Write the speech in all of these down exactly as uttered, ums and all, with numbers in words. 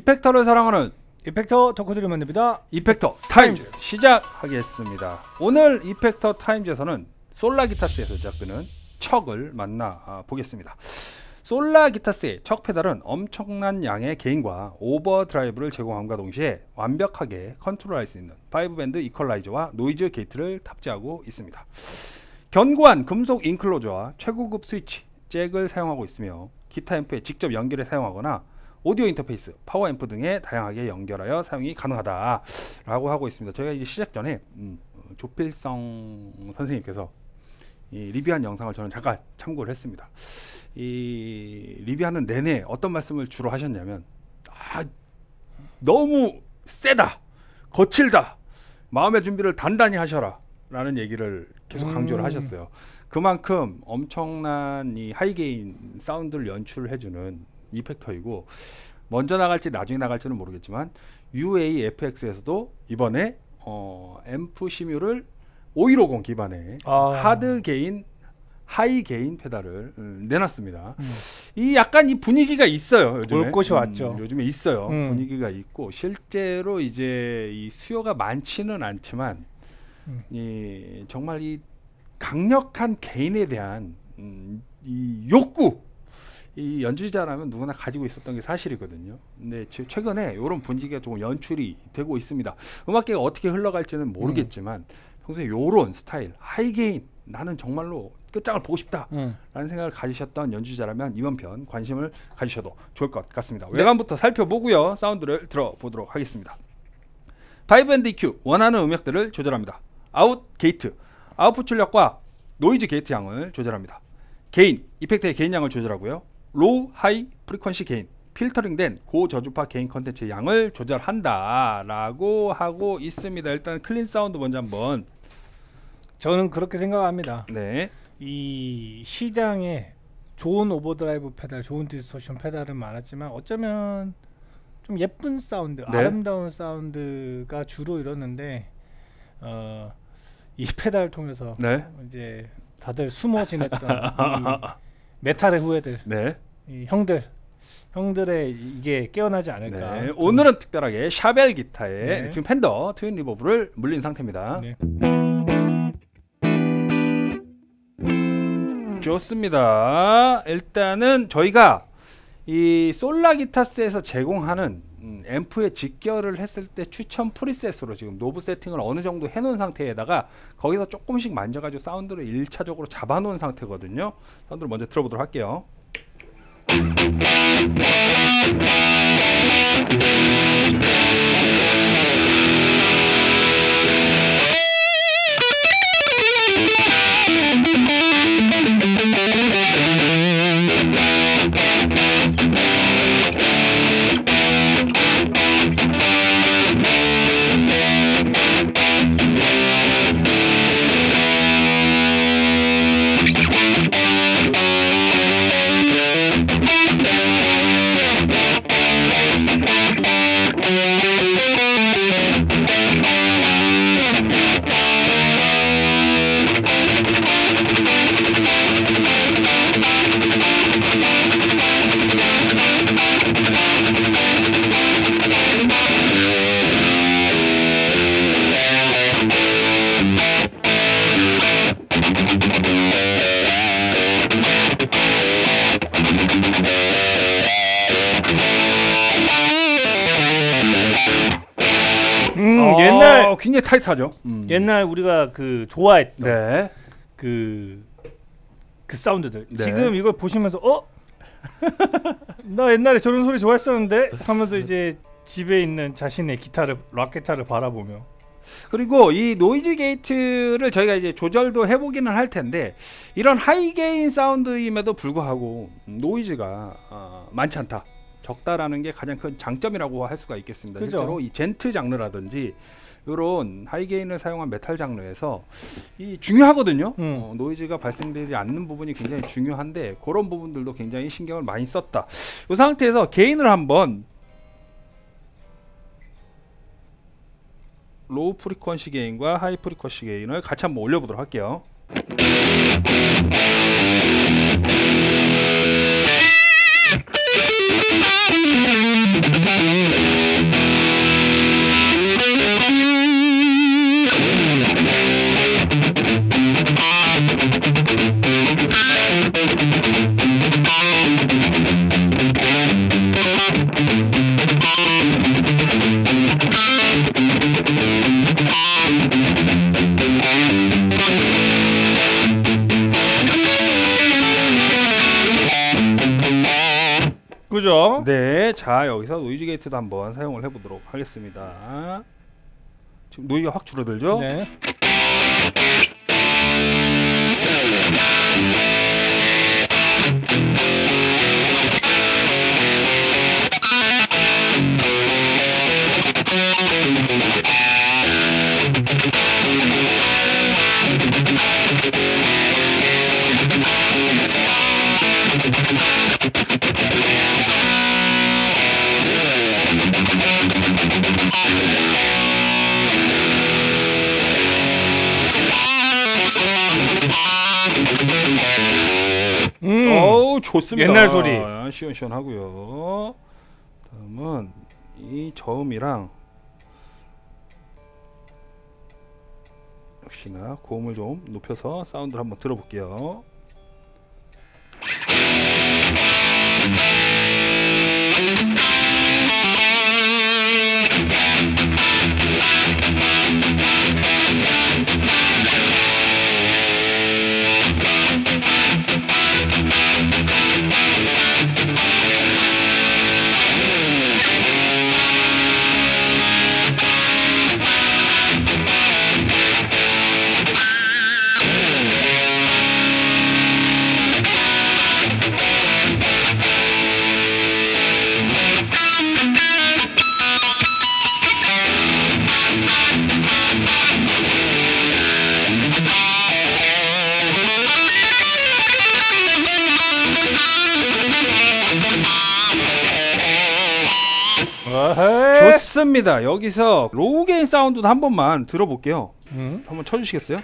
이펙터를 사랑하는 이펙터 덕후들이 만듭니다. 이펙터 타임즈 시작하겠습니다. 오늘 이펙터 타임즈에서는 솔라기타스에서 제작되는 척을 만나 아, 보겠습니다. 솔라기타스의 척 페달은 엄청난 양의 게인과 오버드라이브를 제공함과 동시에 완벽하게 컨트롤할 수 있는 파이브 밴드 이퀄라이저와 노이즈 게이트를 탑재하고 있습니다. 견고한 금속 인클로저와 최고급 스위치, 잭을 사용하고 있으며 기타 앰프에 직접 연결해 사용하거나 오디오 인터페이스, 파워 앰프 등에 다양하게 연결하여 사용이 가능하다라고 하고 있습니다. 저희가 이제 시작 전에 음, 조필성 선생님께서 이 리뷰한 영상을 저는 잠깐 참고를 했습니다. 이 리뷰하는 내내 어떤 말씀을 주로 하셨냐면, 아, 너무 세다, 거칠다, 마음의 준비를 단단히 하셔라 라는 얘기를 계속 강조를 음. 하셨어요. 그만큼 엄청난 이 하이게인 사운드를 연출해주는 이펙터이고, 먼저 나갈지 나중에 나갈지는 모르겠지만 유에이에프엑스에서도 이번에 어, 앰프 심유를 오백십 기반의 아. 하드 게인, 하이 게인 페달을 음, 내놨습니다. 음. 이 약간 이 분위기가 있어요. 요즘에 올 것이 음, 왔죠. 요즘에 있어요. 음. 분위기가 있고 실제로 이제 이 수요가 많지는 않지만 음. 이 정말 이 강력한 개인에 대한 음, 이 욕구, 이 연주자라면 누구나 가지고 있었던 게 사실이거든요. 근데 최근에 이런 분위기가 조금 연출이 되고 있습니다. 음악계가 어떻게 흘러갈지는 모르겠지만 음. 평소에 이런 스타일, 하이게인, 나는 정말로 끝장을 보고 싶다 음. 라는 생각을 가지셨던 연주자라면 이번 편 관심을 가지셔도 좋을 것 같습니다. 네. 외관부터 살펴보고요, 사운드를 들어보도록 하겠습니다. 파이브 밴드 이큐, 원하는 음역대를 조절합니다. 아웃 게이트, 아웃풋 출력과 노이즈 게이트 양을 조절합니다. 게인, 이펙트의 게인 양을 조절하고요. 로우, 하이, 프리퀀시 게인, 필터링된 고저주파 게인 컨텐츠의 양을 조절한다 라고 하고 있습니다. 일단 클린 사운드 먼저 한번. 저는 그렇게 생각합니다. 네. 이 시장에 좋은 오버드라이브 페달, 좋은 디스토션 페달은 많았지만 어쩌면 좀 예쁜 사운드, 네. 아름다운 사운드가 주로 이뤘는데 어, 이 페달을 통해서 네. 이제 다들 숨어 지냈던 이 메탈의 후예들, 네. 이 형들, 형들의 이게 깨어나지 않을까. 네. 오늘은 특별하게 샤벨 기타에 네. 지금 팬더 트윈 리버브를 물린 상태입니다. 네. 좋습니다. 일단은 저희가 이 솔라기타스에서 제공하는 음, 앰프에 직결을 했을 때 추천 프리셋으로 지금 노브 세팅을 어느 정도 해놓은 상태에다가 거기서 조금씩 만져가지고 사운드를 일 차적으로 잡아놓은 상태거든요. 사운드를 먼저 들어보도록 할게요. 음, 어, 옛날 굉장히 타이트하죠. 음. 옛날 우리가 그 좋아했던 네. 그, 그 사운드들 네. 지금 이걸 보시면서 어? 나 옛날에 저런 소리 좋아했었는데 하면서 이제 집에 있는 자신의 기타를, 락 기타를 바라보며, 그리고 이 노이즈 게이트를 저희가 이제 조절도 해보기는 할 텐데 이런 하이게인 사운드임에도 불구하고 노이즈가 어, 많지 않다, 적다라는 게 가장 큰 장점이라고 할 수가 있겠습니다. 그죠? 실제로 이 젠트 장르라든지 이런 하이게인을 사용한 메탈 장르에서 이 중요하거든요. 음. 어, 노이즈가 발생되지 않는 부분이 굉장히 중요한데 그런 부분들도 굉장히 신경을 많이 썼다. 이 상태에서 게인을 한번 로우 프리퀀시 게인과 하이 프리퀀시 게인을 같이 한번 올려보도록 할게요. 자, 여기서 노이즈 게이트도 한번 사용을 해보도록 하겠습니다. 지금 노이가 확 줄어들죠? 네. 음. 어우, 좋습니다. 옛날 소리. 시원시원하고요. 다음은 이 저음이랑 역시나 고음을 좀 높여서 사운드를 한번 들어볼게요. 좋습니다. 여기서 로우 게인 사운드도 한 번만 들어볼게요. 음. 한번 쳐주시겠어요?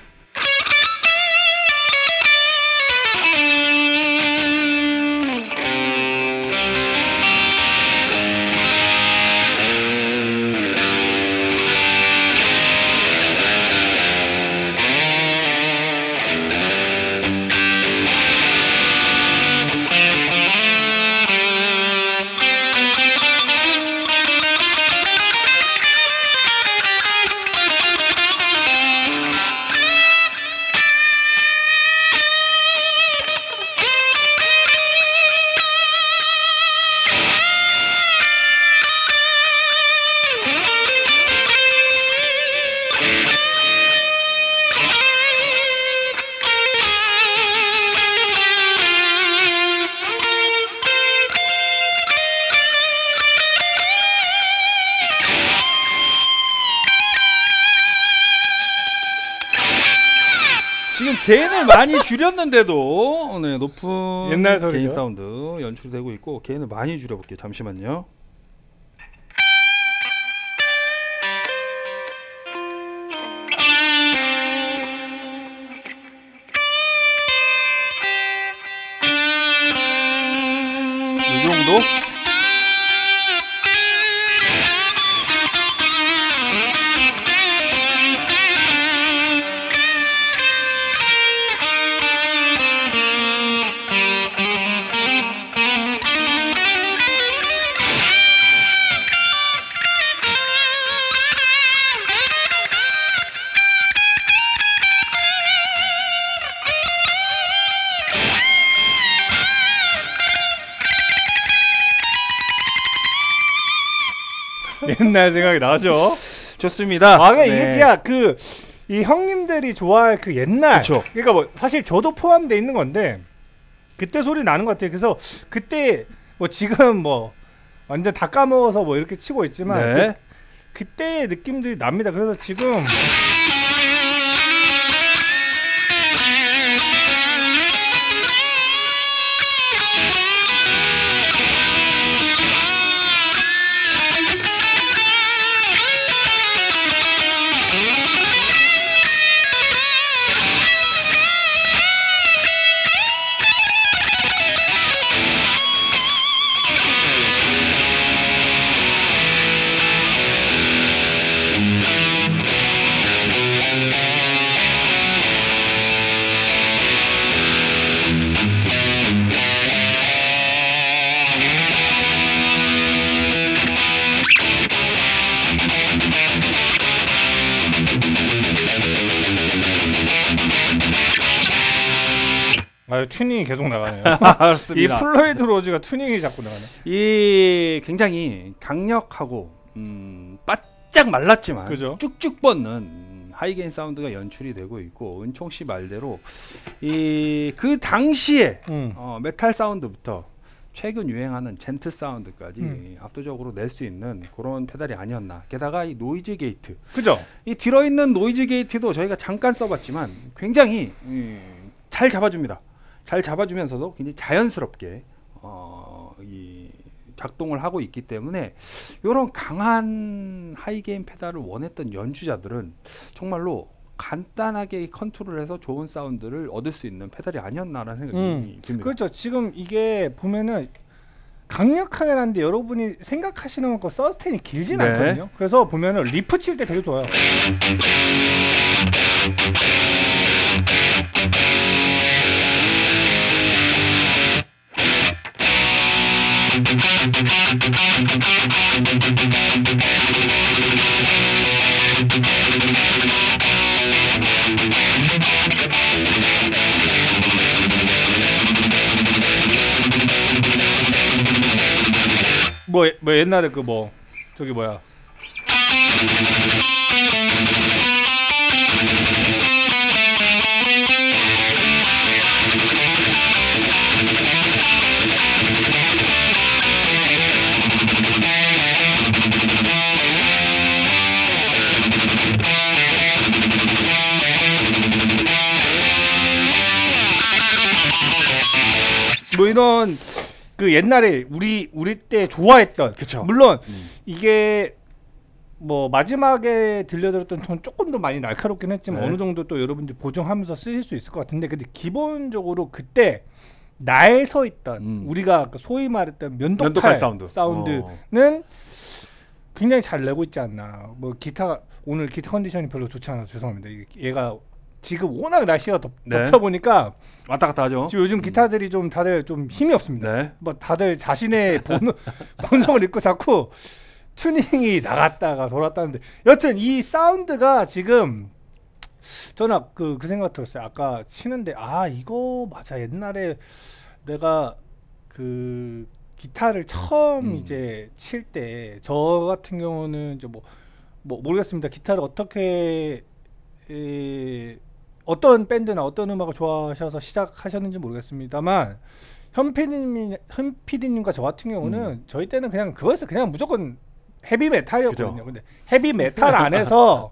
지금 게인을 많이 줄였는데도 네, 높은 옛날 소리죠. 게인 사운드 연출되고 있고, 게인을 많이 줄여볼게요. 잠시만요. 이 정도? 옛날 생각이 나죠. 좋습니다. 아, 그러니까 네. 이게 진짜 그 이 형님들이 좋아할 그 옛날. 그쵸. 그러니까 뭐 사실 저도 포함돼 있는 건데 그때 소리 나는 것 같아요. 그래서 그때 뭐 지금 뭐 완전 다 까먹어서 뭐 이렇게 치고 있지만 네. 그, 그때의 느낌들이 납니다. 그래서 지금 아, 튜닝이 계속 나가네요. 그렇습니다. 이 플로이드 로즈가 튜닝이 자꾸 나가네. 이 굉장히 강력하고 음, 바짝 말랐지만 그죠? 쭉쭉 뻗는 하이게인 사운드가 연출이 되고 있고, 은총 씨 말대로 이 그 당시에 음. 어, 메탈 사운드부터 최근 유행하는 젠트 사운드까지 음. 압도적으로 낼 수 있는 그런 페달이 아니었나. 게다가 이 노이즈 게이트, 그죠? 이 들어있는 노이즈 게이트도 저희가 잠깐 써봤지만 굉장히 음, 잘 잡아줍니다. 잘 잡아주면서도 굉장히 자연스럽게 어, 이 작동을 하고 있기 때문에 이런 강한 하이게인 페달을 원했던 연주자들은 정말로 간단하게 컨트롤해서 좋은 사운드를 얻을 수 있는 페달이 아니었나라는 생각이 음. 듭니다. 그렇죠. 지금 이게 보면은 강력하긴 한데 여러분이 생각하시는 것과 서스테인이 길진 네. 않거든요. 그래서 보면은 리프 칠 때 되게 좋아요. 뭐, 뭐 옛날에 그 뭐 저기 뭐야 뭐 이런 그 옛날에 우리 우리 때 좋아했던, 그쵸. 물론 음. 이게 뭐 마지막에 들려들었던 톤 조금 더 많이 날카롭긴 했지만 네. 어느 정도 또 여러분들 보정하면서 쓰실 수 있을 것 같은데, 근데 기본적으로 그때 날 서 있던 음. 우리가 소위 말했던 면도칼, 면도칼 사운드. 사운드는 어. 굉장히 잘 내고 있지 않나. 뭐 기타 오늘 기타 컨디션이 별로 좋지 않아서 죄송합니다. 이게 얘가 지금 워낙 날씨가 덥, 네. 덥다 보니까 왔다 갔다 하죠. 지금 요즘 기타들이 좀 다들 좀 힘이 없습니다. 네. 뭐 다들 자신의 본, 본성을 잊고 자꾸 튜닝이 나갔다가 돌았다는데, 여튼 이 사운드가 지금 저는 그, 그 생각 들었어요. 아까 치는데 아 이거 맞아, 옛날에 내가 그 기타를 처음 음. 이제 칠 때 저 같은 경우는 이제 뭐, 뭐 모르겠습니다. 기타를 어떻게 에, 어떤 밴드나 어떤 음악을 좋아하셔서 시작하셨는지 모르겠습니다만 현 피디님, 현 피디님과 저 같은 경우는 음. 저희 때는 그냥 그거였어. 그냥 무조건 헤비 메탈이었거든요. 그죠. 근데 헤비 메탈 안에서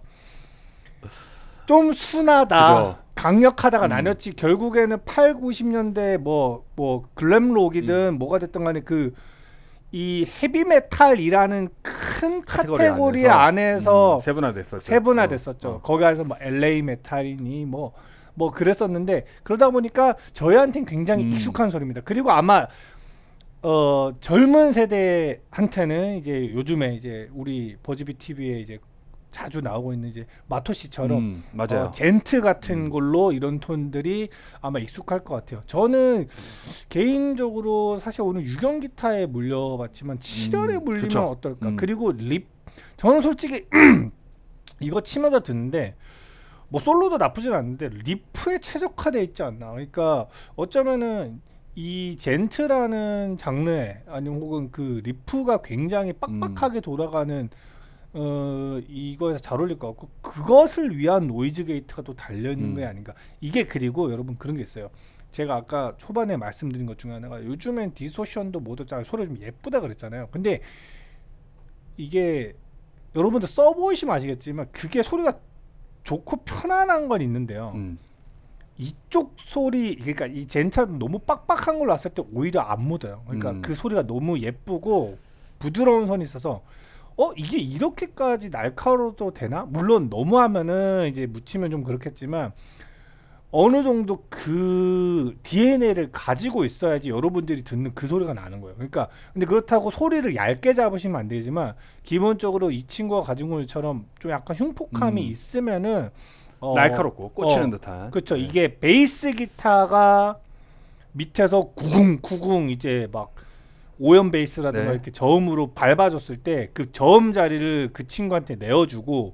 좀 순하다, 그죠. 강력하다가 음. 나뉘었지. 결국에는 팔, 구십 년대 뭐 뭐 글램록이든 음. 뭐가 됐든 간에 그 이 헤비 메탈이라는 큰 카테고리 카테고리 안에서 음, 세분화됐었죠. 세분화됐었죠. 어, 어. 거기 안에서 뭐 엘에이 메탈이니 뭐 뭐 그랬었는데, 그러다 보니까 저희한테는 굉장히 음. 익숙한 소리입니다. 그리고 아마 어 젊은 세대한테는 이제 요즘에 이제 우리 버즈비 티비에 이제 자주 나오고 있는 이제 마토시처럼 음, 맞아요. 어, 젠트 같은 음. 걸로 이런 톤들이 아마 익숙할 것 같아요. 저는 개인적으로 사실 오늘 유경 기타에 물려봤지만 칠열에 음, 물리면 그쵸. 어떨까. 음. 그리고 립, 저는 솔직히 이거 치면서 듣는데 뭐 솔로도 나쁘진 않은데 리프에 최적화돼 있지 않나. 그러니까 어쩌면은 이 젠트라는 장르에 아니면 혹은 그 리프가 굉장히 빡빡하게 돌아가는 어 이거에서 잘 어울릴 것 같고, 그것을 위한 노이즈 게이트가 또 달려 있는 음. 게 아닌가. 이게 그리고 여러분 그런 게 있어요. 제가 아까 초반에 말씀드린 것 중에 하나가 요즘엔 디소션도 모두 잘 소리 좀 예쁘다 그랬잖아요. 근데 이게 여러분들 써보시면 아시겠지만 그게 소리가 좋고 편안한 건 있는데요. 음. 이쪽 소리, 그러니까 이 젠트는 너무 빡빡한 걸 놨을 때 오히려 안 묻어요. 그러니까 음. 그 소리가 너무 예쁘고 부드러운 선이 있어서 어 이게 이렇게까지 날카로워도 되나? 물론 너무하면은 이제 묻히면 좀 그렇겠지만 어느 정도 그 디엔에이를 가지고 있어야지 여러분들이 듣는 그 소리가 나는 거예요. 그러니까 근데 그렇다고 소리를 얇게 잡으시면 안 되지만 기본적으로 이 친구가 가진 것처럼 좀 약간 흉폭함이 음. 있으면은 어, 날카롭고 꽂히는 어, 듯한. 그렇죠. 네. 이게 베이스 기타가 밑에서 구궁 구궁 이제 막 오연 베이스라든가 네. 이렇게 저음으로 밟아줬을 때 그 저음 자리를 그 친구한테 내어주고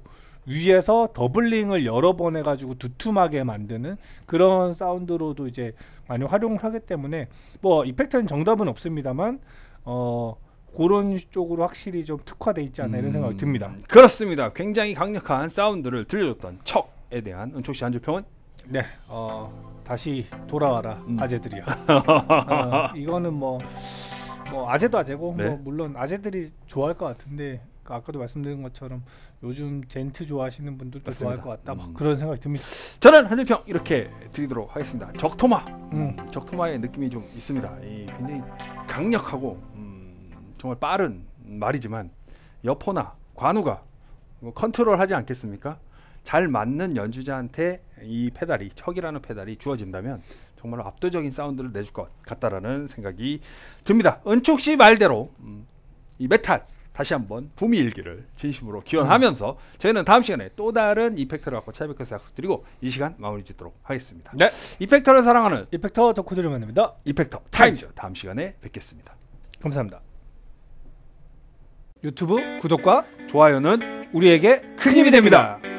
위에서 더블링을 여러 번 해가지고 두툼하게 만드는 그런 사운드로도 이제 많이 활용을 하기 때문에 뭐 이펙터는 정답은 없습니다만 어 그런 쪽으로 확실히 좀 특화돼 있지 않나 이런 생각이 듭니다. 음, 그렇습니다. 굉장히 강력한 사운드를 들려줬던 척에 대한 은촉 씨 한 줄 평은? 네, 어, 다시 돌아와라 음. 아재들이야. 어, 이거는 뭐, 뭐 아재도 아재고 네. 뭐 물론 아재들이 좋아할 것 같은데 아까도 말씀드린 것처럼 요즘 젠트 좋아하시는 분들도 맞습니다. 좋아할 것 같다. 뭐 음. 그런 생각이 듭니다. 저는 한 줄 평 이렇게 드리도록 하겠습니다. 적토마. 음. 적토마의 느낌이 좀 있습니다. 이 굉장히 강력하고 음, 정말 빠른 말이지만 여포나 관우가 뭐 컨트롤하지 않겠습니까? 잘 맞는 연주자한테 이 페달이 척이라는 페달이 주어진다면 정말 압도적인 사운드를 내줄 것 같다라는 생각이 듭니다. 은촉 씨 말대로 음, 이 메탈 다시 한번 붐이 일기를 진심으로 기원하면서 저희는 다음 시간에 또 다른 이펙터를 갖고 찾아뵙겠서 약속드리고 이 시간 마무리 짓도록 하겠습니다. 네, 이펙터를 사랑하는 이펙터 덕후들을 만납니다. 이펙터 타임즈 다음 시간에 뵙겠습니다. 감사합니다. 유튜브 구독과 좋아요는 우리에게 큰 힘이 됩니다.